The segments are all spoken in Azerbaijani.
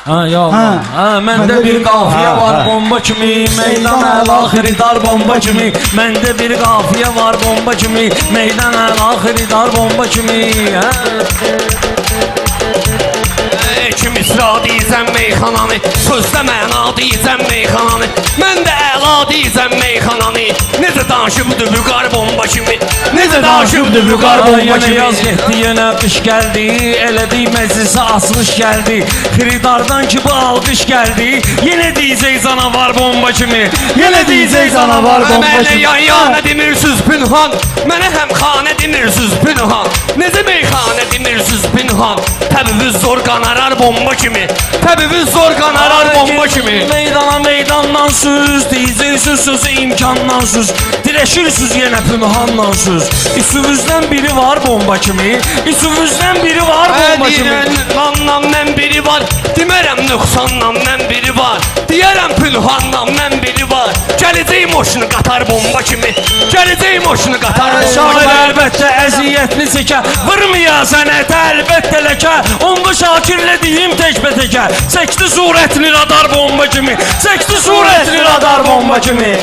Məndə bir qafiyə var bomba kimi, meydan əl-axiri dar bomba kimi. Məndə bir qafiyə var bomba kimi, meydan əl-axiri dar bomba kimi. İki misra deyəcəm meyxananı, sözdə məna deyəcəm meyxananı. Mən də əla deyəcəm meyxananı. Necə danışıbdır vüqar bomba kimi, necə danışıbdır vüqar bomba kimi. Yaz getdi, yenə qış gəldi, elədik məclisə asılış gəldi. Xiridardan ki bu alqış gəldi, yenə deyəcək canavar bomba kimi, yenə deyəcək canavar bomba kimi. Mənə yan-yana demirsiniz pünhan, mənə həm xanə demirsiniz pünhan. Necə meyxanə demirsiniz pünhan, təbimiz zor qanarar bomba kimi, təbimiz zor qanarar bomba kimi. Meydana meydandan süz, deyəcəksiniz sözü imkandan süz, diləşirsiniz yenə pünhandan süz. İçinizdən biri var bomba kimi, içinizdən biri var bomba kimi. Nandan mən biri var, demərəm nöqsandan mən biri var, deyərəm pünhandan mən biri var. Gələcək moşunu qatar bomba kimi, gələcək moşunu qatar bomba kimi. Şair əlbəttə əziyyətini çəkər, vurmaya sənətə əlbəttə ləkə. Onda Şakirlə deyim təkbətəkə, çəkdi surətini radar bomba kimi, çəkdi surətini radar bomba kimi.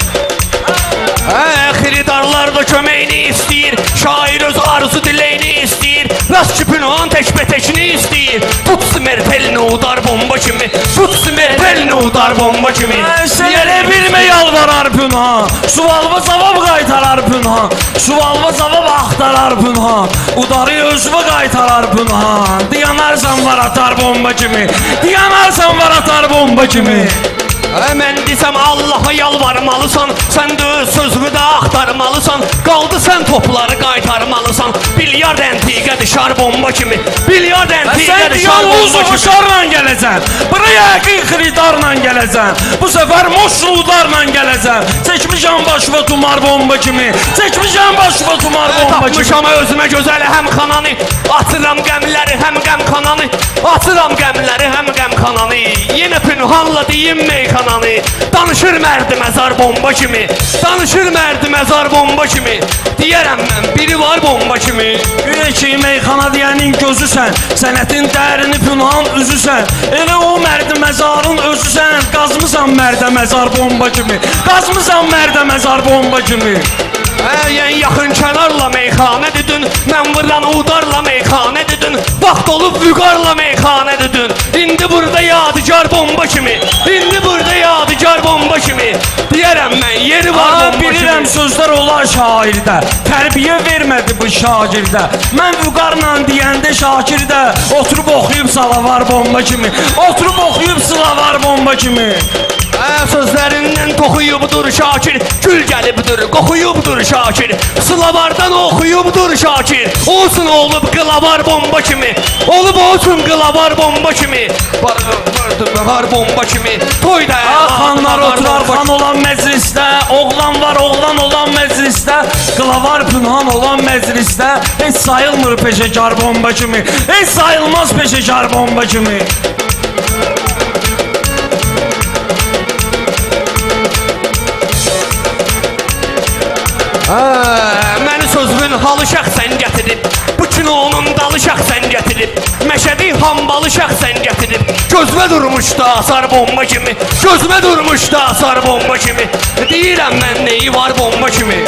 Xiridarlar da köməyini istəyir, şair öz arzu diləyini istəyir. Rast ki pünhan təkbətəkini istəyir, tut smertelini udar bomba kimi, tut smertelini udar bomba kimi. Sənə bilmə yalvarar pünhan, sualva cavab qaytarar pünhan, sualva cavab axtarar pünhan, udarı özvə qaytarar pünhan. Diyanarsan var atar bomba kimi, diyanarsan var atar bomba kimi. Mən desəm Allaha yalvarmalısan, sən də öz sözümü də axtarmalısan. Qaldı sən topları qaytarmalısan, bilyard əntiqə düşər bomba kimi, bilyard əntiqə düşər bomba kimi. Şarla gələcəm, buraya yəqin xiridarla gələcəm, bu səfər moşrudarla gələcəm. Çəkmişəm başıma tumar bomba kimi, çəkmişəm başıma tumar bomba kimi. Tapmışam özümə gözəli həm xananı, atıram qəmləri həm qəm xananı, atıram qəmləri həm qəm xananı. Yenə pünhanla deyim meyxananı. Danışır mərdi məzar bomba kimi, danışır mərdi məzar bomba kimi. Deyərəm mən biri var bomba kimi. Güya ki meyxana deyənin gözüsən, sənətin dərini pünhan üzüsən. Elə o mərdi məzarın özüsən, qazmısan mərdə məzar bomba kimi, qazmısan mərdə məzar bomba kimi. Yaxın kənarla meyxanə dedin, mən vuran udarla meyxanə dedin, vaxt olub vüqarla meyxanə dedin. İndi burada yadigar bomba kimi, indi burada yadigar bomba kimi. Deyərəm mən yeri var bomba kimi. Bilirəm sözlər olar şairdə, tərbiyə vermədi bu şagirdə. Mən vüqarla deyəndə Şakirdə oturub oxuyub salavar bomba kimi, oturub oxuyub sılavar bomba kimi. Sözlərindən toxuyubdur Şakir, gül gəlibdir, qoxuyubdur Şakir. Sılavardan oxuyubdur Şakir, olsun olub qılavar bomba kimi, olub olsun qılavar bomba kimi. Var bomba kimi, toyda xanlar oturar xan olan məclisdə, oğlan var oğlan olan məclisdə, qılavar pünhan olan məclisdə. Heç sayılmır peşəkar bomba kimi, heç sayılmaz peşəkar bomba kimi. Məni sözümün halı şəxsən gətirib, bu kinonun dalı şəxsən gətirib, Məşədi hambalı şəxsən gətirib. Gözümə durmuşdu asar bomba kimi, gözümə durmuşdu asar bomba kimi. Deyirəm mən neyi var bomba kimi.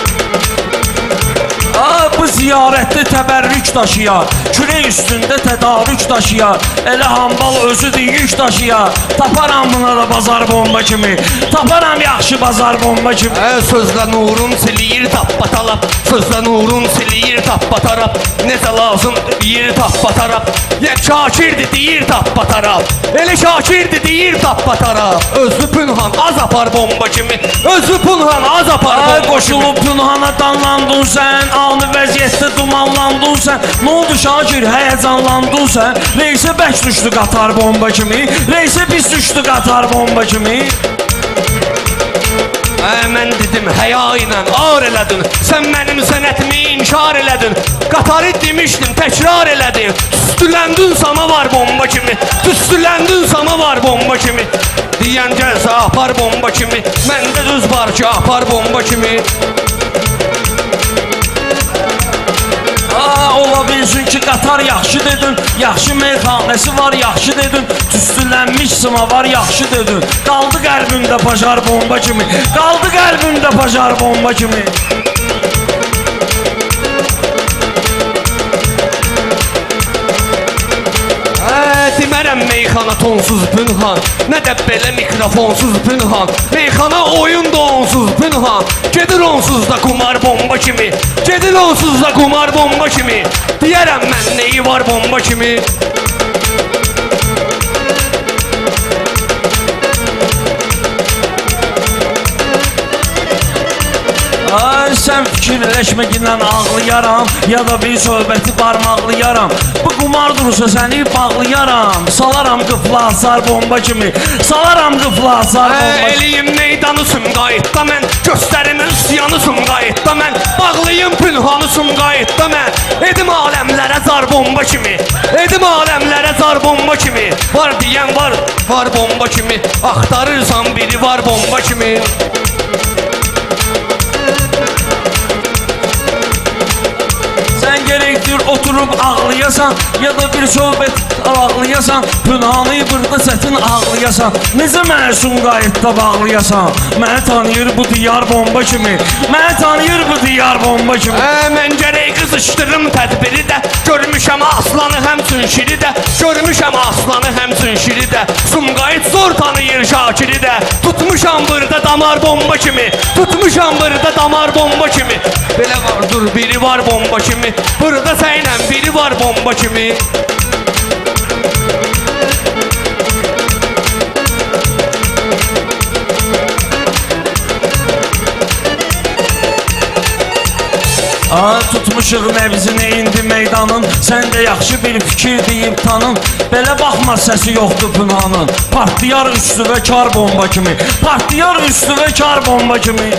Bu ziyarətdə təbərrük daşıyar, kürək üstündə tədarük daşıyar, elə hambal özüdür yük daşıyar. Taparam buna da bazar bomba kimi, taparam yaxşı bazar bomba kimi. Sözlə nurun siliyir tapbatalap, sözlə nurun siliyir tapbatarap. Necə lazım deyir tapbatarap, Şakirdir deyir tapbatarap, elə Şakirdir deyir tapbatarap. Özlü pünhan az apar bomba kimi, özlü pünhan az apar bomba kimi. Qoşulub pünhana danlandın sən, anı vəziyyətdə dumanlandın sən. Nə oldu Şakir, həyəcanlandın sən? Reysə bək düşdü qatar bomba kimi, reysə pis düşdü qatar bomba kimi. Mən dedim həya ilə ar elədin, sən mənim sənətimi inkar elədin. Qatarı demişdim təkrar elədin, tüstüləndin samavar bomba kimi, tüstüləndin samavar bomba kimi. Deyən gəlsə apar bomba kimi, məndə düz var ki apar bomba kimi. Ola bilsin ki qatar yaxşı dedin, yaxşı meyxanəsi var yaxşı dedin, tüstülənmiş sıma var yaxşı dedin. Qaldı qəlbimdə pajar bomba kimi, qaldı qəlbimdə pajar bomba kimi. Demərəm meyxana tonsuz pünhan, nə də belə mikrofonsuz pünhan. Meyxana oyun da onsuz pünhan, gedir onsuz da qumar bomba kimi, gedir onsuz da qumar bomba kimi. Deyərəm mən neyi var bomba kimi. Ay sən fikirləşməgindən ağlayaram, ya da bir söhbəti barmaqlayaram. Bu qumar durursa səni bağlayaram, salaram qıfla asar bomba kimi, salaram qıfla asar bomba kimi. Eliyim meydanı sumqayıtda mən, göstərim üsyanı sumqayıtda mən, bağlayım pünhanı sumqayıtda mən. Edim aləmlərə zar bomba kimi, edim aləmlərə zar bomba kimi. Var deyən var, var bomba kimi, axtarırsan biri var bomba kimi. Sən gerektir oturub ağlayasan, ya da bir söhbət ağlayasan, pünhanı burada sətin ağlayasan. Necə mənə sumqayıtda bağlayasan, məni tanıyır bu diyar bomba kimi, məni tanıyır bu diyar bomba kimi. Mən gərək qızışdırım tədbiri də, görmüşəm aslanı həm sünşiri də, görmüşəm aslanı həm sünşiri də. Sumqayıt zor tanıyır Şakiri də, tutmuşam burada damar bomba kimi, tutmuşam burada damar bomba kimi. Belə vardır biri var bomba kimi, burada səynən biri var bomba kimi. Tutmuşuq nəbzini indi meydanın, sən də yaxşı bir fikir deyib tanın. Belə baxma səsi yoxdur pünhanın, partlayar üstü və kar bomba kimi, partlayar üstü və kar bomba kimi.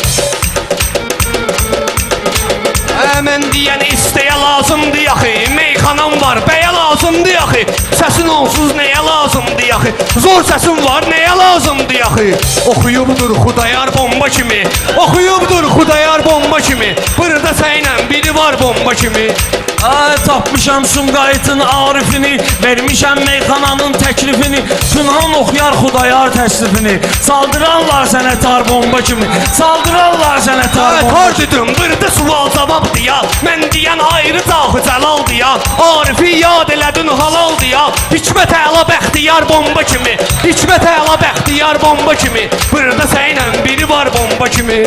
Mən deyən istəyə lazımdır yaxı, meyxanam var bəyə lazımdır yaxı. Səsin onsuz nəyə lazımdır yaxı, zor səsin var nəyə lazımdır yaxı. Oxuyubdur Xudayar bomba kimi, oxuyubdur Xudayar bomba kimi. Burada səynən biri var bomba kimi. Tapmışam Sumqayıtın arifini, vermişəm meyxananın təklifini, pünhan oxuyar Xudayar təslifini. Saldırarlar sənə tar bomba kimi, saldırarlar sənə tar bomba kimi. Tar dedim, burada sual cavabdır ya, mən deyən ayrı cahı cəlaldır ya. Arifi yad elədin halaldır ya, Hikmət Əla Bəxtiyar bomba kimi, Hikmət Əla Bəxtiyar bomba kimi. Burada səynən biri var bomba kimi.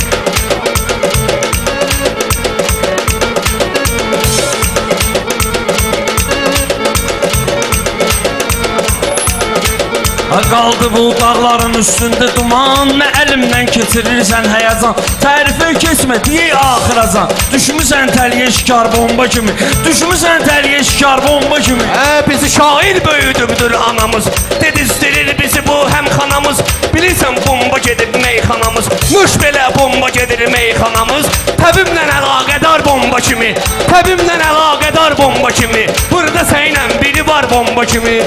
Qaldı bu dağların üstündə duman, nə əlimdən keçirirsən həyəcan. Tərifə keçmə, deyə axıracan, düşmüsən təliyə şikar bomba kimi, düşmüsən təliyə şikar bomba kimi. Bizi şair böyüdübdür anamız, dedizdirir bizi bu həmxanamız. Bilirsən bomba gedib meyxanamız, müş belə bomba gedir meyxanamız. Təbimlə əlaqədar bomba kimi, təbimlə əlaqədar bomba kimi. Burada səynən biri var bomba kimi.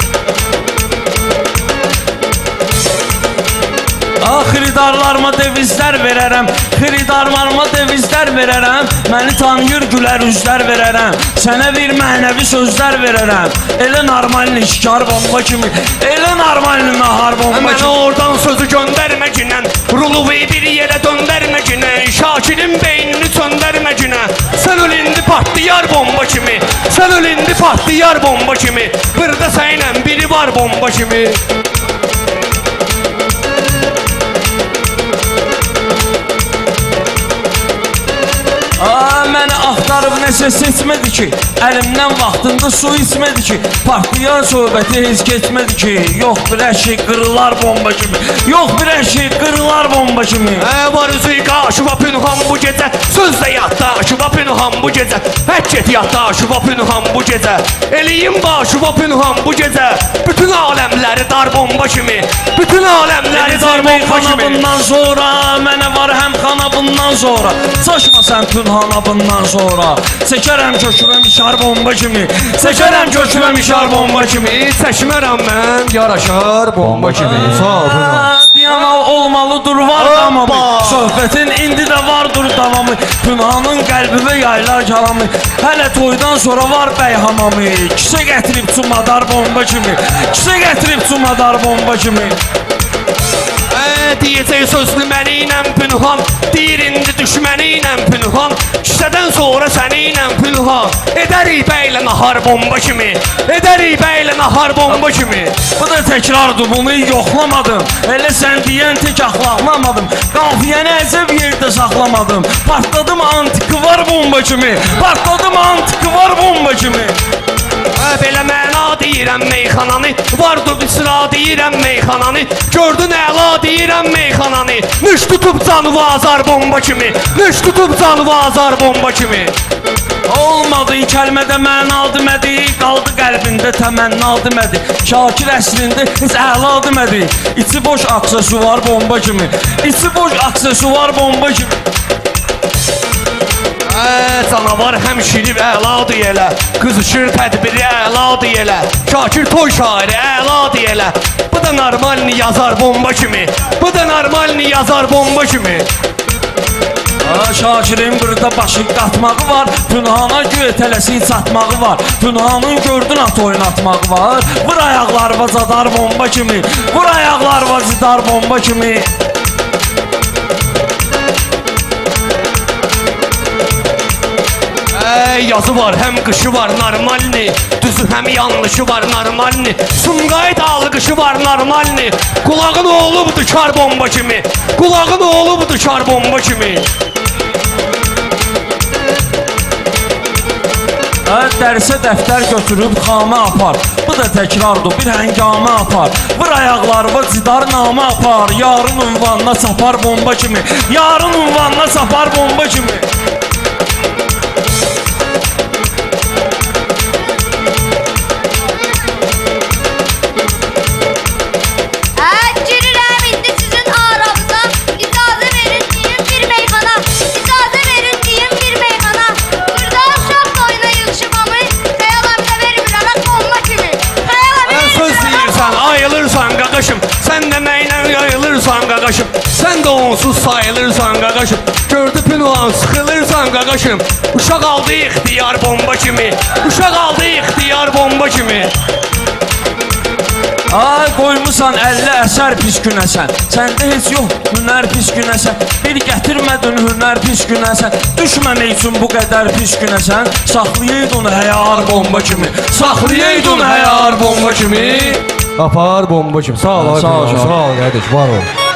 Xiridarlarıma devizlər verərəm, xiridarlarıma devizlər verərəm. Məni tanıyır gülər üzlər verərəm, sənə bir mənəvi sözlər verərəm. Elə normalni şikar bomba kimi, elə normalni nahar bomba kimi. Mənə oradan sözü göndərməginən, ruluvi bir yerə döndərməginən, Şakirin beynini söndərməginən. Sən öl indi partlayar bomba kimi, sən öl indi partlayar bomba kimi. Burada səynən biri var bomba kimi. Məni axtarıb nəsə seçmədi ki, əlimdən vaxtında su içmədi ki, partlayan söhbəti heç keçmədi ki. Yox bir əşi qırılar bomba kimi, yox bir əşi qırılar bomba kimi. Var üzü qaşıva pünhan bu gecə, sözdə yatda aşıva pünhan bu gecə. Hək get yatda aşıva pünhan bu gecə, eliyim başıva pünhan bu gecə. Bütün aləmləri dar bomba kimi, bütün aləmləri dar bomba kimi. Bundan sonra mənə var həm xana bundan sonra, saçma sən pünhana bundan sonra. Çəkərəm kökümə mişar bomba kimi, çəkərəm kökümə mişar bomba kimi. Çəkmərəm mən yaraşar bomba kimi. Sağ ol. Deyən olmalıdır var Hoppa! tamamı. Söhbətin indi də vardır davamı. Pünhanın qəlbimə yaylar kəlamı. Hələ toydan sonra var bəy hamamı. Kisə gətirib çumadar bomba kimi. Kisə gətirib çumadar bomba kimi. Diyəcək sözlü məni ilə pünhan, deyir indi düşməni ilə pünhan, kisədən sonra səni ilə pünhan. Edərik bəylə nahar bomba kimi, edərik bəylə nahar bomba kimi. Bu da təkrardır, bunu yoxlamadım. Elə sən deyən tək axlaqlamadım. Qafiyəni əcəb yerdə saxlamadım. Partladım antiki var bomba kimi. Partladım antiki var bomba kimi. Belə məna deyirəm meyxananı, vardır bir sıra deyirəm meyxananı, gördün əla deyirəm meyxananı, nüş tutub canıva azar bomba kimi, nüş tutub canıva azar bomba kimi. Olmadı kəlmədə məna demədi, qaldı qəlbində təmənna demədi. Şakir əslində heç əla demədi. İçi boş aksesuar bomba kimi. İçi boş aksesuar bomba kimi. Canavar həmşirib əladır elə, qızışır tədbiri əladır elə, Şakir toy şairi əladır elə. Bu da normalni yazar bomba kimi, bu da normalni yazar bomba kimi. Şakirin burada başı qatmağı var, Pünhana göy tələsi çatmağı var, Pünhanın gördün at oynatmağı var. Vur ayaqlar vazadar bomba kimi, vur ayaqlar vazidar bomba kimi. Yazı var, həm qışı var normalni, düzü həm yanlışı var normalni, Sumqayıt alqışı var normalni, qulağın oğlubudur kar bomba kimi, qulağın oğlubudur kar bomba kimi. Dərsə dəftər götürüb xamə apar. Bu da təkrardır, bir həngamə apar. Vur ayaqlarıma cidar namə apar. Yarın ünvanına çapar bomba kimi, yarın ünvanına çapar bomba kimi. Sən də mənlə yayılırsan qaqaşım, sən də onsuz sayılırsan qaqaşım, gördü pünhan sıxılırsan qaqaşım, uşaq aldı ixtiyar bomba kimi, uşaq aldı ixtiyar bomba kimi. Ay qoymusan 50 əsər pis günəsən, səndə heç yox hünər pis günəsən, bir gətirmədin hünər pis günəsən, düşməmək üçün bu qədər pis günəsən, saxlayaydın həyar bomba kimi, saxlayaydın həyar bomba kimi. Apar bomba kimi. Sağ ol, sağ ol, kardeş, var ol.